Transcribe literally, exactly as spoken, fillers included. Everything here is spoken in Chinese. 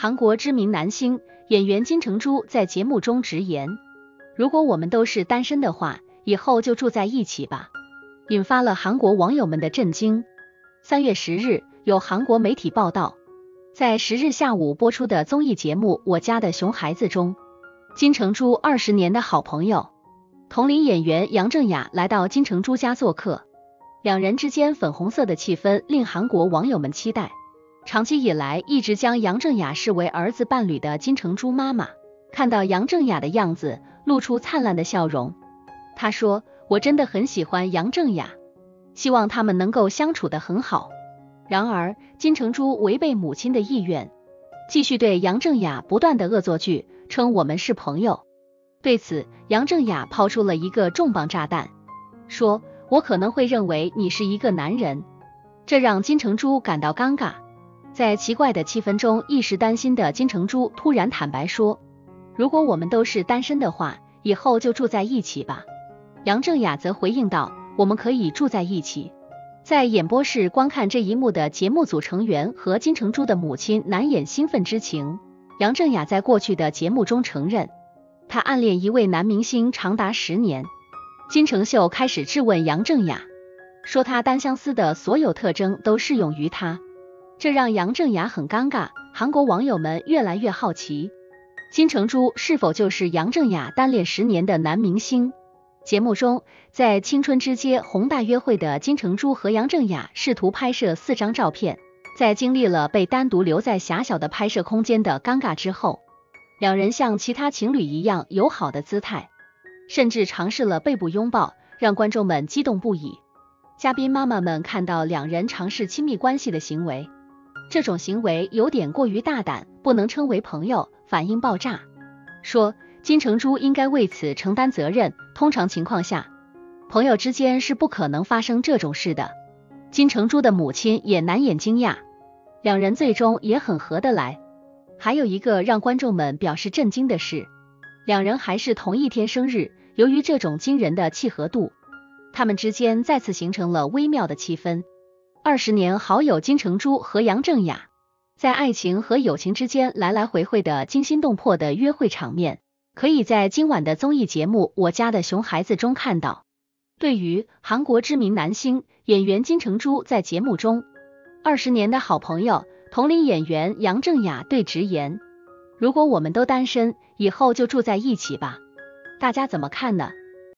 韩国知名男星演员金成洙在节目中直言，如果我们都是单身的话，以后就住在一起吧，引发了韩国网友们的震惊。三月十日，有韩国媒体报道，在十日下午播出的综艺节目《我家的熊孩子》中，金成洙二十年的好朋友、同龄演员杨正雅来到金成洙家做客，两人之间粉红色的气氛令韩国网友们期待。长期以来一直将杨正雅视为儿子伴侣的金成洙妈妈，看到杨正雅的样子，露出灿烂的笑容。她说：“我真的很喜欢杨正雅，希望他们能够相处得很好。”然而，金成洙违背母亲的意愿，继续对杨正雅不断的恶作剧，称我们是朋友。对此，杨正雅抛出了一个重磅炸弹，说：“我可能会认为你是一个男人。”这让金成洙感到尴尬。在奇怪的气氛中，一时担心的金成洙突然坦白说：“如果我们都是单身的话，以后就住在一起吧。”杨正雅则回应道：“我们可以住在一起。”在演播室观看这一幕的节目组成员和金成洙的母亲难掩兴奋之情。杨正雅在过去的节目中承认，她暗恋一位男明星长达十年。金成秀开始质问杨正雅，说她单相思的所有特征都适用于她。这让杨正雅很尴尬，韩国网友们越来越好奇，金成洙是否就是杨正雅单恋十年的男明星。节目中，在青春之街宏大约会的金成洙和杨正雅试图拍摄四张照片，在经历了被单独留在狭小的拍摄空间的尴尬之后，两人像其他情侣一样友好的姿态，甚至尝试了背部拥抱，让观众们激动不已。嘉宾妈妈们看到两人尝试亲密关系的行为，这种行为有点过于大胆，不能称为朋友，反应爆炸，说金成洙应该为此承担责任，通常情况下，朋友之间是不可能发生这种事的。金成洙的母亲也难掩惊讶，两人最终也很合得来。还有一个让观众们表示震惊的是，两人还是同一天生日，由于这种惊人的契合度，他们之间再次形成了微妙的气氛。二十年好友金成洙和杨正雅，在爱情和友情之间来来回回的惊心动魄的约会场面，可以在今晚的综艺节目《我家的熊孩子》中看到。对于韩国知名男星演员金成洙在节目中二十年的好朋友、同龄演员杨正雅对直言：“如果我们都单身，以后就住在一起吧。”大家怎么看呢？